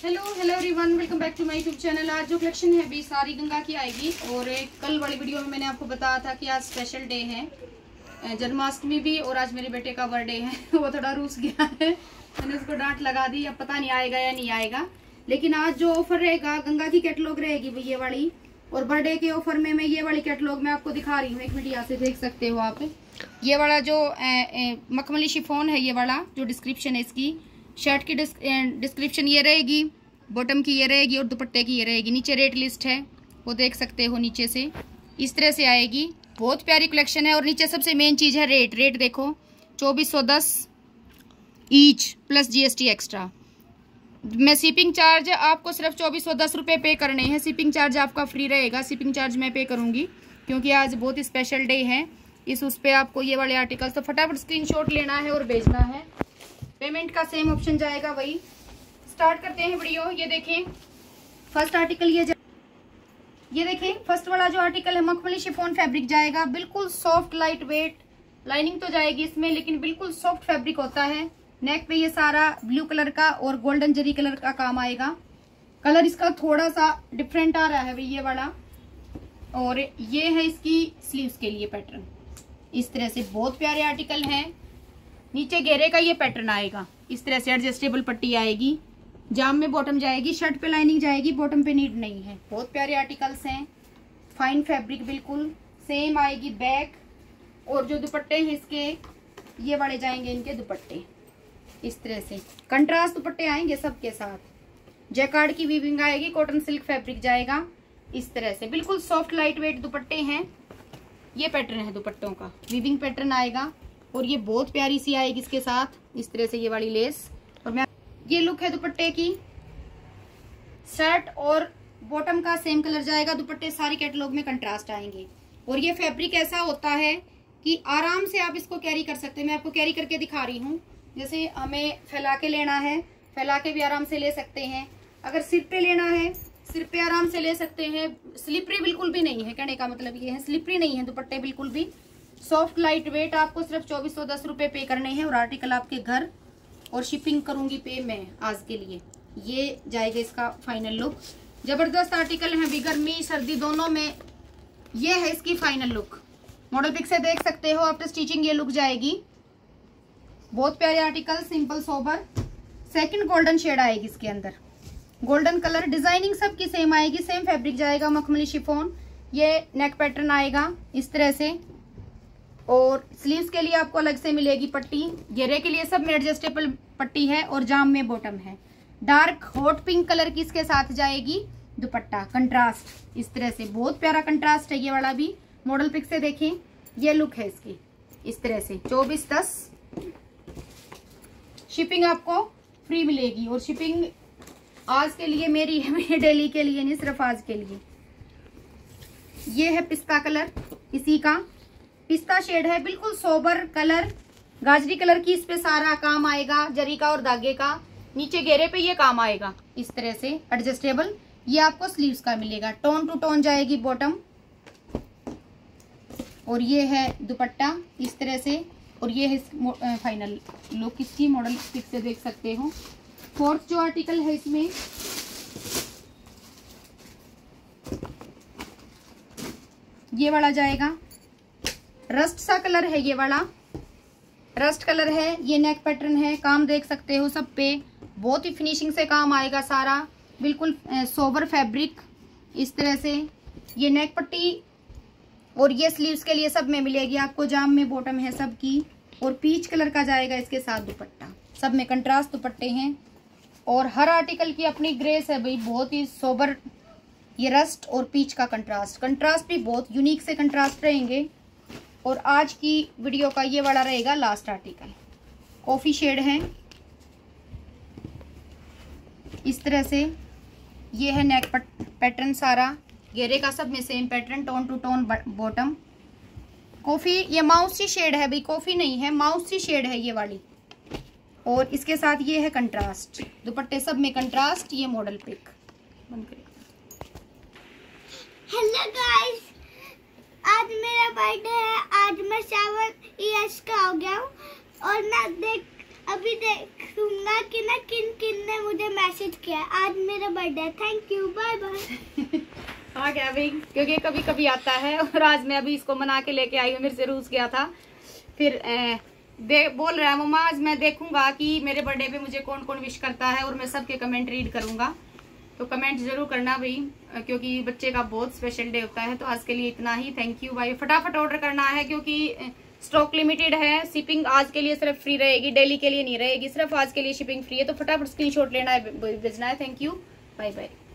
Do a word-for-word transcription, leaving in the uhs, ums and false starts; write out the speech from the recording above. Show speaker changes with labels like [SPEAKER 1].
[SPEAKER 1] Hello hello everyone, welcome back to my YouTube channel. आज जो collection है अभी सारी गंगा की आएगी। और एक कल वाली वीडियो में मैंने आपको बताया था कि आज स्पेशल डे है, जन्माष्टमी भी, और आज मेरे बेटे का बर्थडे है। वो थोड़ा रूस गया है, मैंने उसको डांट लगा दी। अब पता नहीं आएगा या नहीं आएगा, लेकिन आज जो ऑफर रहेगा, गंगा की कैटलॉग रहेगी भाई ये वाली। और बर्थडे के ऑफर में मैं ये वाली कैटलॉग में आपको दिखा रही हूँ। एक मिनट, यहाँ से देख सकते हो आप। ये वाला जो मखमली शिफॉन है, ये वाला जो डिस्क्रिप्शन है इसकी, शर्ट की डिस्क्रिप्शन ये रहेगी, बॉटम की ये रहेगी और दुपट्टे की ये रहेगी। नीचे रेट लिस्ट है, वो देख सकते हो नीचे से। इस तरह से आएगी, बहुत प्यारी कलेक्शन है। और नीचे सबसे मेन चीज़ है रेट। रेट देखो, चौबीस सौ दस ईच प्लस जीएसटी एक्स्ट्रा। मैं शिपिंग चार्ज आपको सिर्फ चौबीस सौ दस रुपये पे करने हैं। शिपिंग चार्ज आपका फ्री रहेगा, शिपिंग चार्ज मैं पे करूँगी क्योंकि आज बहुत ही स्पेशल डे है। इस उस पर आपको ये वाले आर्टिकल्स तो फटाफट स्क्रीनशॉट लेना है और भेजना है। पेमेंट का सेम ऑप्शन जाएगा वही। स्टार्ट करते हैं वीडियो। ये देखें फर्स्ट आर्टिकल, ये ये देखें फर्स्ट वाला जो आर्टिकल है, मखमली शिफॉन फैब्रिक जाएगा, बिल्कुल सॉफ्ट लाइट वेट। लाइनिंग तो जाएगी इसमें, लेकिन बिल्कुल सॉफ्ट फैब्रिक होता है। नेक पे ये सारा ब्लू कलर का और गोल्डन जरी कलर का काम आएगा। कलर इसका थोड़ा सा डिफरेंट आ रहा है भाई ये वाला। और ये है इसकी स्लीव्स के लिए पैटर्न। इस तरह से बहुत प्यारे आर्टिकल हैं। नीचे घेरे का ये पैटर्न आएगा, इस तरह से एडजस्टेबल पट्टी आएगी, जाम में बॉटम जाएगी, शर्ट पे लाइनिंग जाएगी, बॉटम पे नीड नहीं है। बहुत प्यारे आर्टिकल्स हैं, फाइन फैब्रिक बिल्कुल सेम आएगी बैक। और जो दुपट्टे हैं इसके, ये वाले जाएंगे इनके दुपट्टे इस तरह से कंट्रास्ट दुपट्टे आएंगे सबके साथ। जैकार्ड की वीविंग आएगी, कॉटन सिल्क फैब्रिक जाएगा इस तरह से, बिल्कुल सॉफ्ट लाइट वेट दुपट्टे हैं। ये पैटर्न है दुपट्टों का, वीविंग पैटर्न आएगा। और ये बहुत प्यारी सी आएगी इसके साथ, इस तरह से ये वाली लेस। और मैं ये लुक है दुपट्टे की। शर्ट और बॉटम का सेम कलर जाएगा, दुपट्टे सारी कैटलॉग में कंट्रास्ट आएंगे। और ये फैब्रिक ऐसा होता है कि आराम से आप इसको कैरी कर सकते हैं। मैं आपको कैरी करके दिखा रही हूँ। जैसे हमें फैला के लेना है, फैला के भी आराम से ले सकते हैं। अगर सिर पे लेना है, सिर पे आराम से ले सकते हैं। स्लिपरी बिल्कुल भी नहीं है, कहने का मतलब ये है, स्लिपरी नहीं है दुपट्टे बिल्कुल भी। Soft light weight. आपको सिर्फ चौबीस सौ दस रुपये पे करने हैं और आर्टिकल आपके घर। और शिपिंग करूंगी पे मैं आज के लिए। ये जाएगा इसका फाइनल लुक। जबरदस्त आर्टिकल है भी, गर्मी सर्दी दोनों में। ये है इसकी फाइनल लुक। मॉडल पिक से देख सकते हो, आफ्टर स्टिचिंग ये लुक जाएगी। बहुत प्यारे article, simple sober. Second golden shade आएगी इसके अंदर, गोल्डन कलर। डिजाइनिंग सबकी सेम आएगी, सेम फैब्रिक जाएगा, मखमली शिफॉन। ये नेक पैटर्न आएगा इस तरह से। और स्लीव्स के लिए आपको अलग से मिलेगी पट्टी। घेरे के लिए सब में एडजस्टेबल पट्टी है और जाम में बॉटम है। डार्क हॉट पिंक कलर की इसके साथ जाएगी दुपट्टा, कंट्रास्ट इस तरह से। बहुत प्यारा कंट्रास्ट है ये वाला भी। मॉडल पिक से देखें, ये लुक है इसकी इस तरह से। चौबीस दस शिपिंग आपको फ्री मिलेगी। और शिपिंग आज के लिए मेरी है, डेली के लिए नहीं, सिर्फ आज के लिए। ये है पिस्ता कलर, इसी का पिस्ता शेड है, बिल्कुल सोबर कलर। गाजरी कलर की इस पे सारा काम आएगा, जरी का और धागे का। नीचे घेरे पे ये काम आएगा इस तरह से एडजस्टेबल। ये आपको स्लीव्स का मिलेगा, टोन टू टोन जाएगी बॉटम। और ये है दुपट्टा इस तरह से। और ये है फाइनल लुक इसकी, मॉडल पिक से देख सकते हो। फोर्थ जो आर्टिकल है इसमें, ये वाला जाएगा, रस्ट सा कलर है ये वाला, रस्ट कलर है। ये नेक पैटर्न है, काम देख सकते हो सब पे। बहुत ही फिनिशिंग से काम आएगा सारा, बिल्कुल सोबर फैब्रिक इस तरह से। ये नेक पट्टी और ये स्लीव्स के लिए सब में मिलेगी आपको, जाम में बॉटम है सबकी। और पीच कलर का जाएगा इसके साथ दुपट्टा, सब में कंट्रास्ट दुपट्टे हैं। और हर आर्टिकल की अपनी ग्रेस है भाई, बहुत ही सोबर। ये रस्ट और पीच का कंट्रास्ट, कंट्रास्ट भी बहुत यूनिक से कंट्रास्ट रहेंगे। और आज की वीडियो का ये वाला रहेगा लास्ट आर्टिकल, कॉफी शेड है इस तरह से। ये है नेक पैटर्न सारा, घेरे का सब में same pattern, tone to tone bottom. Coffee, ये माउस सी शेड है भाई, कॉफी नहीं है, माउस सी शेड है ये वाली। और इसके साथ ये है कंट्रास्ट, दुपट्टे सब में कंट्रास्ट। ये मॉडल पिक बंद करें।
[SPEAKER 2] हेलो गाइस, आज मेरा बर्थडे है। आज मैं सेवन इयर्स का हो गया हूँ और मैं देख अभी देखूंगा कि ना किन किन ने मुझे मैसेज किया। आज मेरा birthday. Thank you, bye bye.
[SPEAKER 1] आ गया भाई, क्योंकि कभी कभी आता है। और आज मैं अभी इसको मना के लेके आई हूँ, मेरे से रूस गया था। फिर ए, दे बोल रहा है मम्मा आज मैं देखूंगा कि मेरे बर्थडे पे मुझे कौन कौन विश करता है, और मैं सबके कमेंट रीड करूंगा। तो कमेंट जरूर करना भाई, क्योंकि बच्चे का बहुत स्पेशल डे होता है। तो आज के लिए इतना ही। थैंक यू भाई। फटाफट ऑर्डर करना है, क्योंकि स्टॉक लिमिटेड है। शिपिंग आज के लिए सिर्फ फ्री रहेगी, डेली के लिए नहीं रहेगी, सिर्फ आज के लिए शिपिंग फ्री है। तो फटाफट स्क्रीनशॉट लेना है, भेजना है। Thank you, bye bye.